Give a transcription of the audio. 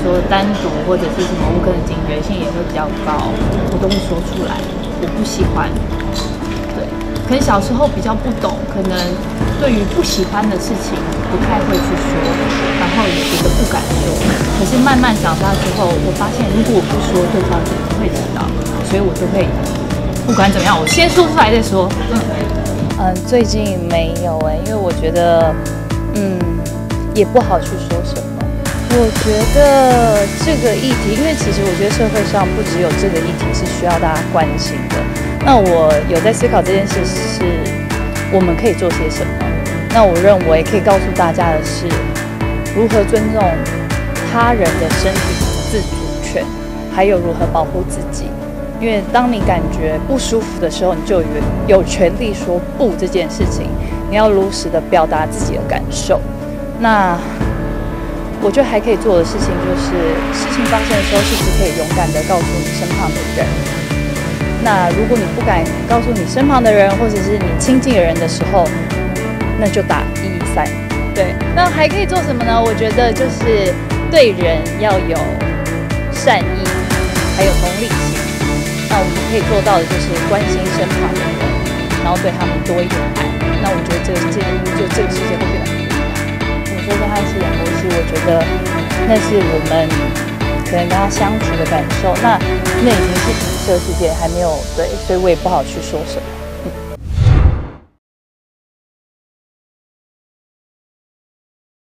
说单独或者是什么，我可能警觉性也会比较高，我都会说出来，我不喜欢。对，可能小时候比较不懂，可能对于不喜欢的事情不太会去说，然后也觉得不敢说。可是慢慢长大之后，我发现如果我不说，对方就不会知道，所以我就会不管怎么样，我先说出来再说。 最近没有因为我觉得也不好去说什么。我觉得这个议题，因为其实我觉得社会上不只有这个议题是需要大家关心的。那我有在思考这件事是我们可以做些什么。那我认为可以告诉大家的是，如何尊重他人的身体自主权，还有如何保护自己。因为当你感觉不舒服的时候，你就有权利说不这件事情。你要如实的表达自己的感受。那我觉得还可以做的事情就是，事情发生的时候，是不是可以勇敢的告诉你身旁的人？那如果你不敢告诉你身旁的人，或者是你亲近的人的时候，那就打113。对，那还可以做什么呢？我觉得就是对人要有善意，还有同理心。那我们可以做到的就是关心身旁的人，然后对他们多一点爱。那我觉得这个世界会变得很不一样。你说跟他一起演游戏，我觉得那是我们可能跟他相处的感受。那已经是影射世界，还没有对，所以我也不好去说什么。